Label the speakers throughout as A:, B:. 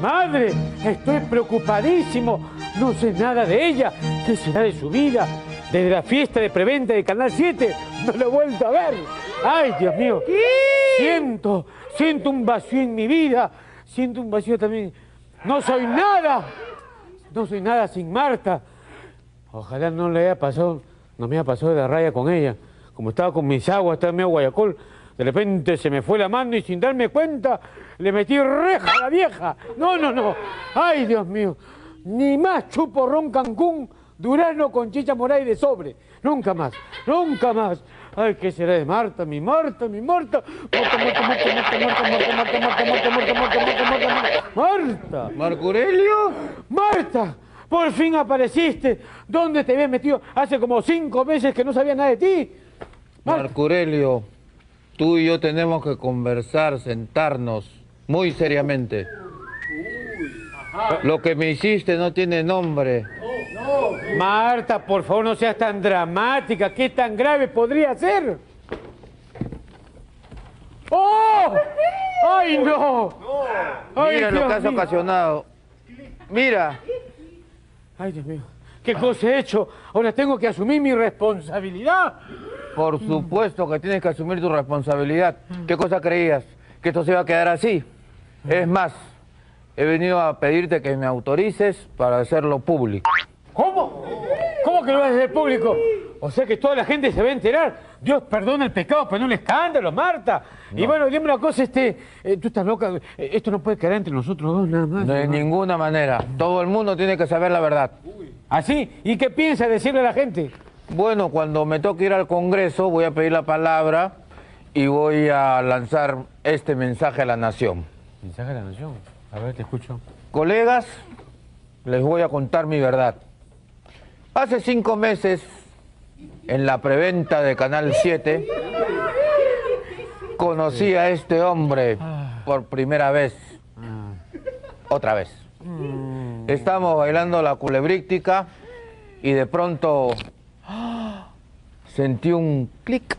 A: madre. Estoy preocupadísimo. No sé nada de ella. ¿Qué será de su vida? Desde la fiesta de preventa de Canal 7 no la he vuelto a ver. ¡Ay, Dios mío! ¿Qué? Siento un vacío en mi vida. Siento un vacío también. No soy nada. No soy nada sin Marta. Ojalá no me haya pasado de la raya con ella. Como estaba con mis aguas, estaba en medio Guayacol, de repente se me fue la mano y sin darme cuenta le metí reja a la vieja. No. Ay, Dios mío. Ni más chupo ron Cancún, durazno con chicha morada y de sobre. Nunca más. Ay, ¿qué será de Marta? Mi Marta. Marta.
B: ¿Marco Aurelio?
A: Marta, por fin apareciste. ¿Dónde te habías metido? Hace como 5 meses que no sabía nada de ti.
B: Marco Aurelio, tú y yo tenemos que conversar, sentarnos muy seriamente. Lo que me hiciste no tiene nombre.
A: Marta, por favor, no seas tan dramática. ¿Qué tan grave podría ser? ¡Oh! ¡Ay, no! Ay,
B: Mira lo
A: Dios
B: que has
A: mío.
B: ocasionado. Mira.
A: Ay, Dios mío. ¿Qué cosa he hecho? Ahora tengo que asumir mi responsabilidad.
B: Por supuesto que tienes que asumir tu responsabilidad. ¿Qué cosa creías? ¿Que esto se iba a quedar así? Es más, he venido a pedirte que me autorices para hacerlo público.
A: ¿Cómo? ¿Cómo que lo vas a hacer público? O sea que toda la gente se va a enterar. Dios perdona el pecado, pero no el escándalo, Marta. No. Y bueno, dime una cosa, tú estás loca. Esto no puede quedar entre nosotros dos nada más.
B: De ninguna manera. Todo el mundo tiene que saber la verdad.
A: ¿Así? ¿Y qué piensa decirle a la gente?
B: Bueno, cuando me toque ir al Congreso voy a pedir la palabra y voy a lanzar este mensaje a la nación.
A: ¿Mensaje a la nación? A ver, te escucho.
B: Colegas, les voy a contar mi verdad. Hace 5 meses, en la preventa de Canal 7, conocí a este hombre por primera vez. Otra vez. Estábamos bailando la culebríctica y de pronto sentí un clic.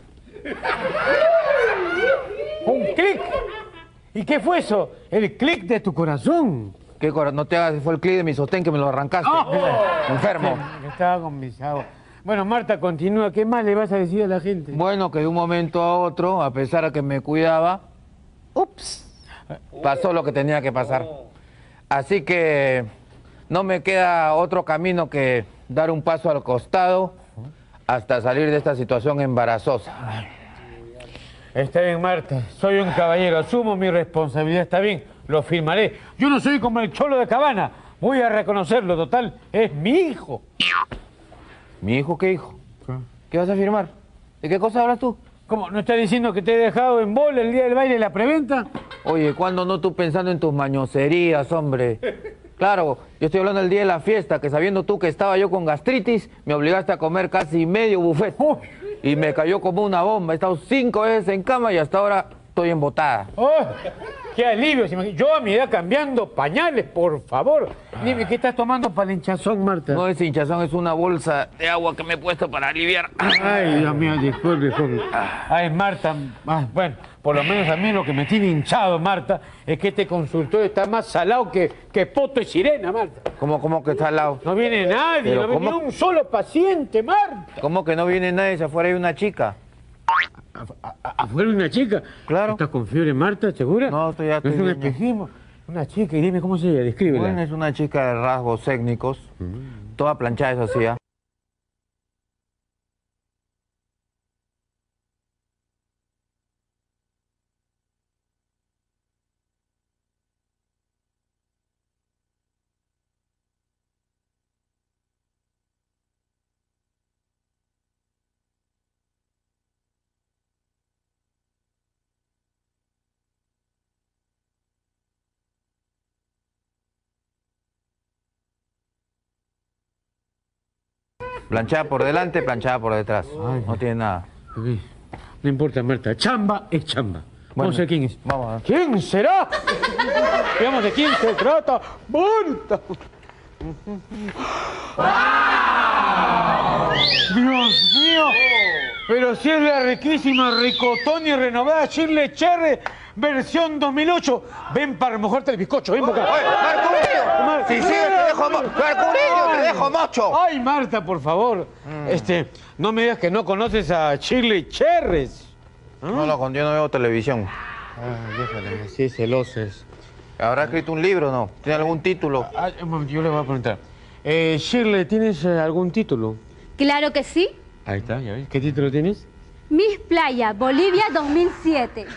A: ¿Un clic? ¿Y qué fue eso? El clic de tu corazón.
B: ¿Qué corazón? No te hagas, fue el clic de mi sostén que me lo arrancaste. Enfermo.
A: Estaba con mis aguas. Bueno, Marta, continúa. ¿Qué más le vas a decir a la gente?
B: Bueno, que de un momento a otro, a pesar de que me cuidaba, ups, pasó lo que tenía que pasar. Así que no me queda otro camino que dar un paso al costado hasta salir de esta situación embarazosa.
A: Está bien, Marta. Soy un caballero. Asumo mi responsabilidad. Está bien. Lo firmaré. Yo no soy como el cholo de Cabana. Voy a reconocerlo. Total, es mi hijo.
B: ¿Mi hijo qué hijo? ¿Qué vas a firmar? ¿De qué cosa hablas tú?
A: ¿Cómo? ¿No estás diciendo que te he dejado en bola el día del baile de la preventa?
B: Oye, ¿cuándo no tú pensando en tus mañoserías, hombre? Claro, yo estoy hablando del día de la fiesta, que sabiendo tú que estaba yo con gastritis, me obligaste a comer casi medio buffet. Y me cayó como una bomba. He estado 5 veces en cama y hasta ahora estoy embotada.
A: ¡Oh! ¡Qué alivio! Yo a mi edad cambiando pañales, por favor. Dime, ¿qué estás tomando para el hinchazón, Marta?
B: No es hinchazón, es una bolsa de agua que me he puesto para aliviar.
A: Ay, Dios mío, disculpe. Ay, Marta, bueno, por lo menos a mí lo que me tiene hinchado, Marta, es que este consultorio está más salado que poto y sirena, Marta.
B: ¿Cómo que está al lado?
A: No viene nadie,
B: Pero
A: no viene un solo paciente, Marta.
B: ¿Cómo que no viene nadie si afuera hay una chica?
A: ¿Afuera una chica?
B: Claro.
A: ¿Estás con fiebre, Marta? ¿Segura?
B: No, estoy ya.
A: ¿No es un espejismo? Una chica, y dime cómo se llama, descríbela.
B: Bueno, es una chica de rasgos étnicos, toda planchada, eso sí, ¿ah? Planchada por delante, planchada por detrás.
A: Ay,
B: no tiene nada.
A: No importa, Marta. Chamba es chamba.
B: Bueno,
A: vamos a ver quién es.
B: Vamos a ver.
A: ¿Quién será? Veamos de quién se trata. ¡Marta! ¡Dios mío! Pero si es la riquísima, ricotón y renovada Shirley Cherry. versión 2008. Ven para mojarte el bizcocho, ven para acá.
B: Oye, Mercurio. Si sigues te dejo Mercurio, te dejo mocho.
A: Ay, Marta, por favor. No me digas que no conoces a Shirley Cherres.
B: No, yo no veo televisión.
A: Déjale, así celosas.
B: ¿Habrá escrito un libro o no? ¿Tiene algún título?
A: Un momento, yo le voy a preguntar. Shirley, ¿tienes algún título?
C: Claro que sí.
A: Ahí está, ya ves. ¿Qué título tienes?
C: Miss Playa, Bolivia 2007.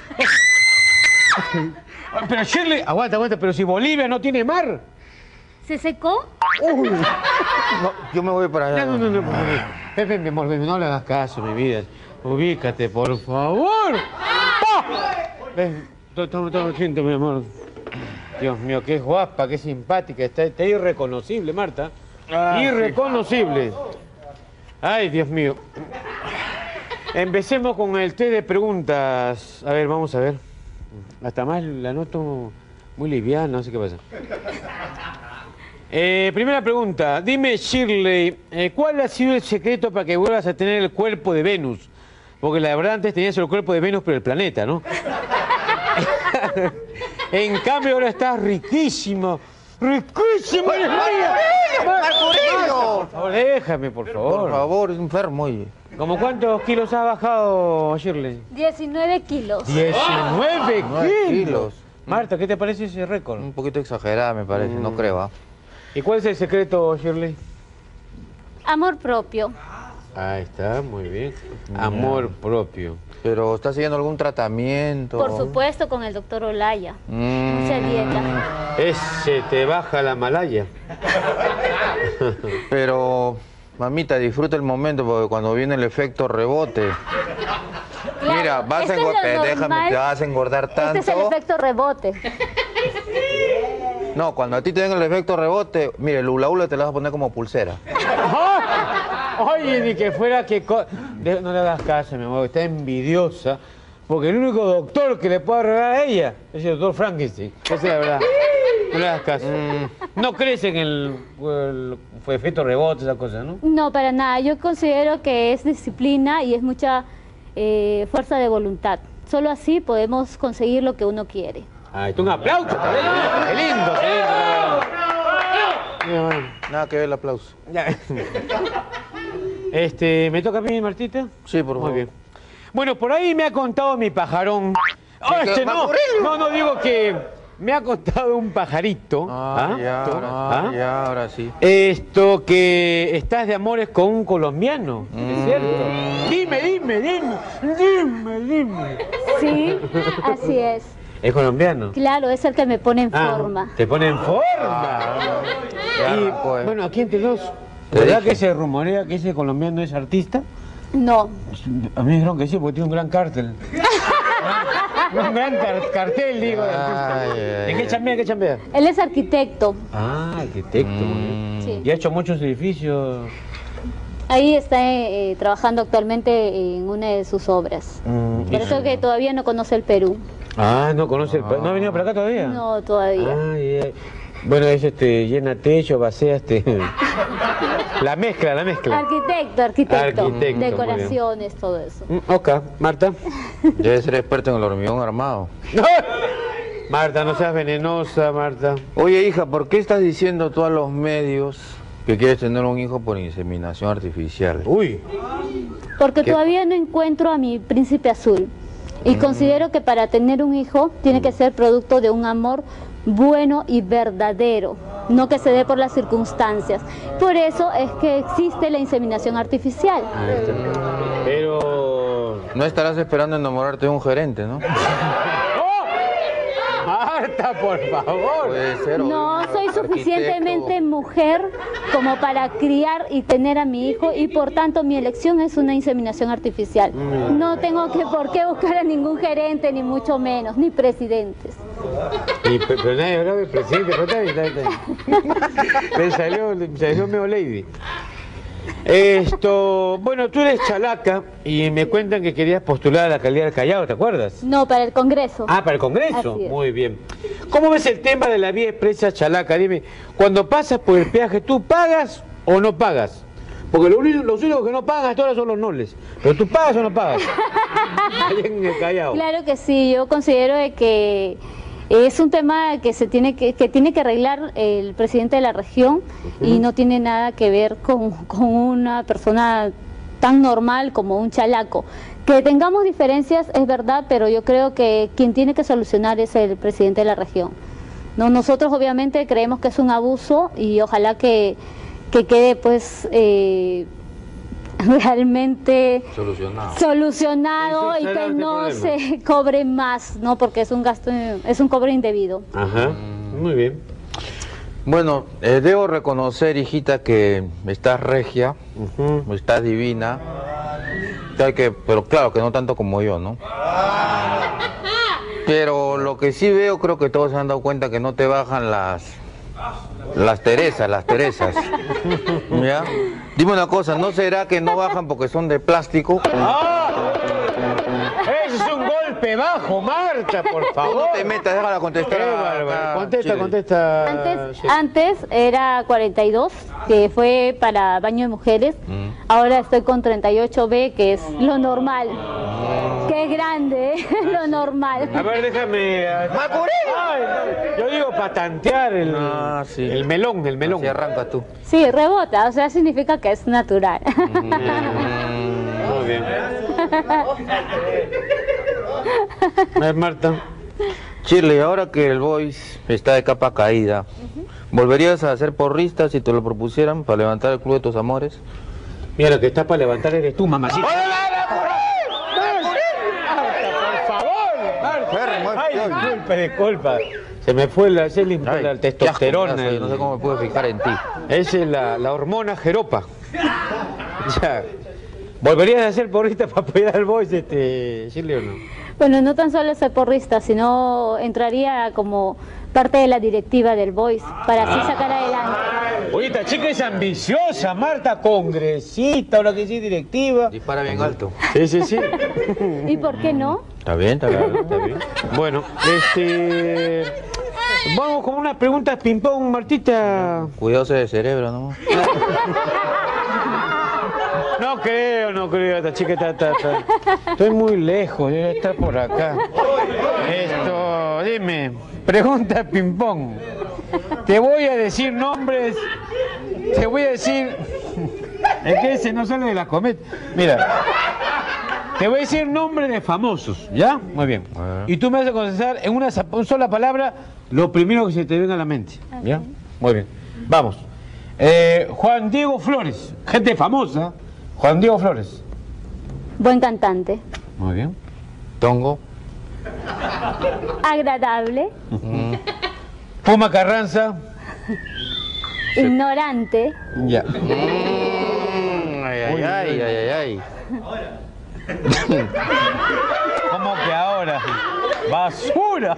A: Pero Shirley, aguanta, pero si Bolivia no tiene mar.
C: ¿Se secó?
A: Uy.
B: No, yo me voy para allá.
A: No. Pepe, mi amor, no le hagas caso, mi vida. Ubícate, por favor. Ven, toma asiento, mi amor. Dios mío, qué guapa, qué simpática. Está irreconocible, Marta. Irreconocible. Sí. Ay, Dios mío. Empecemos con el té de preguntas. A ver, vamos a ver. Hasta más la noto muy liviana, no sé qué pasa. Primera pregunta. Dime, Shirley, ¿cuál ha sido el secreto para que vuelvas a tener el cuerpo de Venus? Porque la verdad antes tenías el cuerpo de Venus, pero el planeta, ¿no? En cambio ahora estás riquísimo. ¡Riquísimo!
B: ¡Mercurio!
A: Por favor, déjame, por favor.
B: Por favor, es enfermo, oye.
A: ¿Cómo cuántos kilos has bajado, Shirley?
C: 19 kilos.
A: 19
B: kilos.
A: Marta, ¿qué te parece ese récord?
B: Un poquito exagerada, me parece, no creo, ¿ah?
A: ¿Y cuál es el secreto, Shirley?
C: Amor propio.
A: Ahí está, muy bien. Amor propio.
B: Pero, ¿estás siguiendo algún tratamiento?
C: Por supuesto, con el doctor Olaya. Mucha dieta.
A: Ese te baja la malaya.
B: Pero, mamita, disfruta el momento porque cuando viene el efecto rebote...
C: Claro,
B: mira, vas a te vas a engordar tanto.
C: Este es el efecto rebote.
B: No, cuando a ti te venga el efecto rebote, mire, el hula hula te la vas a poner como pulsera.
A: Oye, ni que fuera que... No le hagas caso, mi amor, está envidiosa. Porque el único doctor que le puede arreglar a ella es el doctor Frankenstein. Esa es la verdad. No le hagas caso. No crees en el efecto rebote, esa cosa, ¿no?
C: No, para nada. Yo considero que es disciplina y es mucha fuerza de voluntad. Solo así podemos conseguir lo que uno quiere.
A: Ay, un aplauso. ¡Qué lindo!
B: Nada que ver el aplauso.
A: ¿Me toca a mí, Martita?
B: Sí, por favor.
A: Muy bien. Bueno, por ahí me ha contado mi pajarón. No, digo que me ha contado un pajarito.
B: Ahora sí.
A: Esto que estás de amores con un colombiano, ¿es cierto? Dime.
C: Sí, así es.
A: ¿Es colombiano?
C: Claro, es el que me pone en forma.
A: ¿Te pone en forma?
B: Pues.
A: Bueno, aquí entre dos, ¿verdad que se rumorea que ese colombiano es artista?
C: No.
A: A mí me dijeron que sí, porque tiene un gran cartel. Un gran cartel, digo, de artista. ¿En qué chambea?
C: Él es arquitecto.
A: Ah, arquitecto.
C: Sí.
A: ¿Y ha hecho muchos edificios?
C: Ahí está trabajando actualmente en una de sus obras. Por eso que todavía no conoce el Perú.
A: Ah, no conoce el Perú. ¿No ha venido para acá todavía?
C: No, todavía.
A: Ay. Bueno, es llena techo, vacía La mezcla.
C: Arquitecto. Decoraciones, todo eso.
A: Ok, Marta.
B: Debe ser experto en el hormigón armado.
A: Marta, no seas venenosa, Marta.
B: Oye, hija, ¿por qué estás diciendo tú a los medios que quieres tener un hijo por inseminación artificial?
A: Uy.
C: Porque todavía no encuentro a mi príncipe azul. Y considero que para tener un hijo tiene que ser producto de un amor bueno y verdadero, no que se dé por las circunstancias. Por eso es que existe la inseminación artificial.
A: Pero...
B: No estarás esperando enamorarte de un gerente, ¿no?
A: Marta, por favor.
B: Puede ser,
C: no soy suficientemente mujer como para criar y tener a mi hijo y por tanto mi elección es una inseminación artificial. No tengo por qué buscar a ningún gerente, ni mucho menos, ni presidentes.
A: Pero nadie hablaba del presidente, pero está. Me salió medio lady. Bueno, tú eres chalaca y me cuentan que querías postular a la alcaldía del Callao, ¿te acuerdas?
C: No, para el Congreso.
A: Ah, para el Congreso. Muy bien. ¿Cómo ves el tema de la vía expresa chalaca? Dime, cuando pasas por el peaje, ¿tú pagas o no pagas? Porque los únicos que no pagan hasta ahora son los nobles. Pero tú pagas o no pagas. Allá en el Callao.
C: Claro que sí, yo considero de que es un tema que tiene que arreglar el presidente de la región y no tiene nada que ver con una persona tan normal como un chalaco. Que tengamos diferencias es verdad, pero yo creo que quien tiene que solucionar es el presidente de la región. No, nosotros obviamente creemos que es un abuso y ojalá que quede pues realmente solucionado y que no se cobre más, ¿no? Porque es un gasto, es un cobro indebido.
A: Ajá, muy bien.
B: Bueno, debo reconocer, hijita, que estás regia, estás divina, pero claro que no tanto como yo, ¿no? Pero lo que sí veo, creo que todos se han dado cuenta que no te bajan las Teresas. ¿Ya? Dime una cosa, ¿no será que no bajan porque son de plástico?
A: ¡Ah! ¡Ese es un golpe bajo, Marta, por favor!
B: No te metas, déjala contestar.
A: Qué bárbaro. Contesta.
C: Antes era 42, que fue para baño de mujeres. Ahora estoy con 38B, que es lo normal. ¡Qué grande! Lo normal.
A: A ver, déjame...
B: ¡Macuré!
A: Yo digo para tantear el melón.
B: Así arranca tú.
C: Sí, rebota, o sea, significa que es natural.
A: Muy bien. A ver, Marta.
B: Shirley, ahora que el Boys está de capa caída, ¿volverías a ser porrista si te lo propusieran para levantar el club de tus amores?
A: Mira, lo que está para levantar eres tú, mamacita. Disculpa. Se me fue la testosterona.
B: No sé cómo me puedo fijar en ti.
A: Esa es la hormona jeropa. Ya. ¿Volverías a ser porrista para apoyar al Boys, Shirley, o no?
C: Bueno, no tan solo ser porrista, sino entraría como parte de la directiva del Boys para así sacar adelante.
A: Oye, esta chica es ambiciosa, Marta, congresista, ahora que sí, directiva.
B: Dispara bien alto.
A: Sí.
C: ¿Y por qué no?
B: Está bien.
A: Bueno, vamos con unas preguntas ping-pong, Martita.
B: Cuidado de cerebro, ¿no?
A: No creo, esta chica está. Estoy muy lejos, debe estar por acá. Dime, pregunta ping-pong. Te voy a decir nombres, es que ese no sale de la cometa. Mira, te voy a decir nombres de famosos, ¿ya? Muy bien. Y tú me vas a contestar en una sola palabra lo primero que se te venga a la mente, ¿ya? Muy bien. Vamos. Juan Diego Flores, gente famosa. Juan Diego Flores.
C: Buen cantante.
A: Muy bien.
B: Tongo.
C: Agradable.
A: Puma Carranza.
C: Ignorante.
A: Ya.
B: Ay.
A: ¿Cómo que ahora? ¡Basura!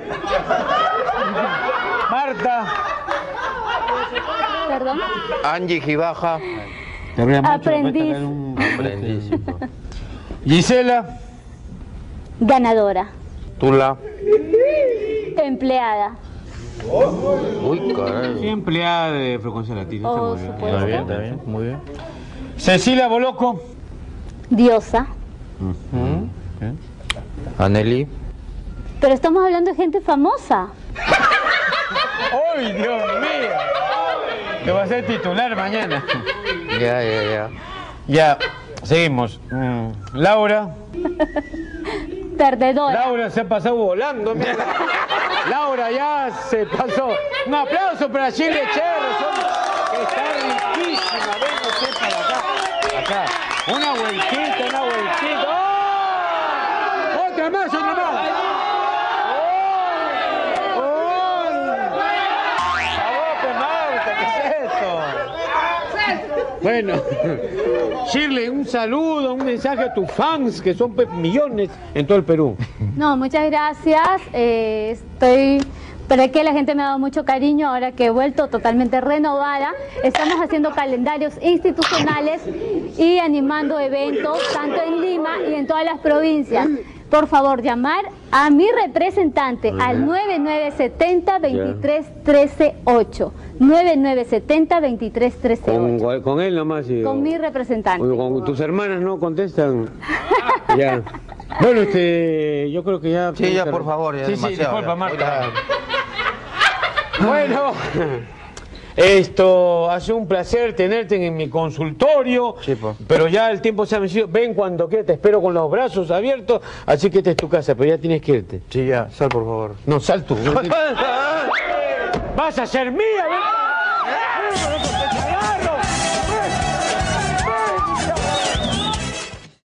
A: Marta.
C: ¿Perdón?
B: Angie Gibaja.
C: Aprendiz.
B: Aprendísimo.
A: Gisela.
C: Ganadora.
B: Tula.
C: Empleada.
B: Uy, caray.
A: Sí, empleada de Frecuencia Latina.
C: Oh,
A: Está muy
C: supuesto.
B: Está bien, muy bien.
A: Cecilia Boloco.
C: Diosa.
B: Aneli.
C: Pero estamos hablando de gente famosa.
A: ¡Ay, Dios mío! Que va a ser titular mañana.
B: Ya.
A: Ya, seguimos. Laura.
C: Perdedora.
A: Laura se ha pasado volando, mira. Laura ya se pasó. Un aplauso para Shirley Cherson, que está riquísima. Venga usted para acá. Acá. Una vueltita. ¡Oh! Otra más. Bueno, Shirley, un saludo, un mensaje a tus fans, que son millones en todo el Perú.
C: No, muchas gracias. Pero es que la gente me ha dado mucho cariño ahora que he vuelto totalmente renovada. Estamos haciendo calendarios institucionales y animando eventos tanto en Lima y en todas las provincias. por favor, llamar a mi representante al 9970-2313-8. 9970-2313-8.
A: Con él nomás.
C: Con mi representante.
A: Con tus hermanas no contestan. Ya. Bueno, yo creo que ya...
B: Sí, ya, por favor, ya
A: sí,
B: demasiado.
A: Disculpa,
B: Ya.
A: Marta. Bueno, esto hace un placer tenerte en mi consultorio,
B: Sí, pues.
A: pero ya el tiempo se ha vencido. Ven cuando quieras, te espero con los brazos abiertos, así que esta es tu casa, pero ya tienes que irte.
B: Sí, ya, sal por favor.
A: No, sal tú. Vas a ser mía, ¿verdad?